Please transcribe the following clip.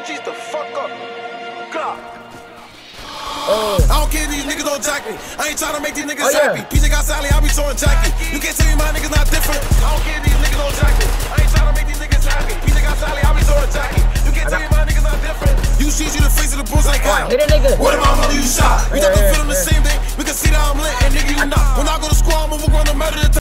OG's the fuck up. God. I don't care if these niggas don't jack me. I ain't tryna make these niggas happy. PJ got Sally, I be showing Jackie. You can't tell me my niggas not different. I don't care if these niggas don't jack me. I ain't tryna make these niggas happy. PJ got Sally, I be showing Jackie. You can't tell me my niggas not different. You see you the face of the bulls like how? Hit a nigga. What about mother you shot? We talking film the same thing. We can see that I'm lit and nigga you not. When I go to school, I'm over on the murder.